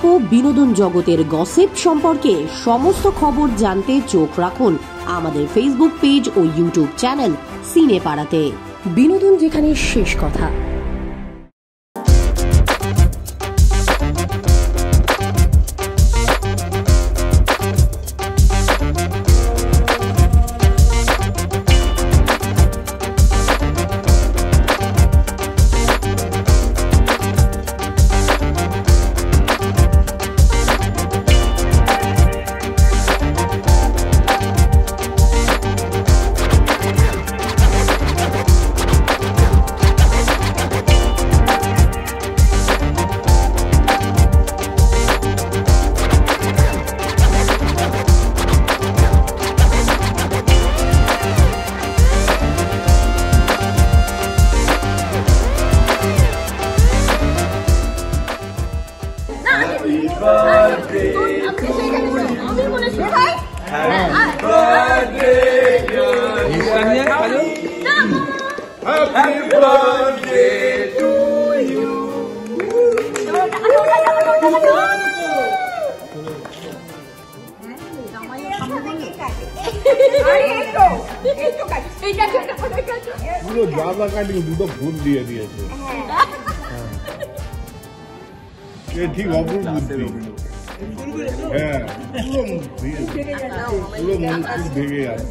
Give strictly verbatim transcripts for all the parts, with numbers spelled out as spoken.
ও বিনোদন জগতের গসিপ সম্পর্কে সমস্ত খবর জানতে চোখ রাখুন আমাদের ফেসবুক পেজ ও ইউটিউব চ্যানেল সিনে পাড়াতে। বিনোদন যেখানে শেষ কথা। পুরো জামা কাটিয়ে দুটো ফুল দিয়ে দিয়েছে, ঠিক অপূর্ব বুদ্ধি। হ্যাঁ, পুরো মুখ পুরো মুখ ভেঙে যাচ্ছে।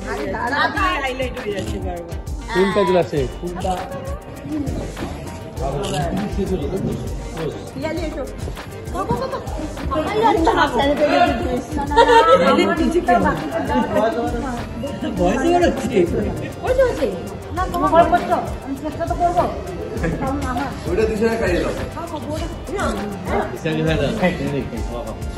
ফুলটা গুলাছে ফুলটা ওটা দুশো খাইয়ে দাও।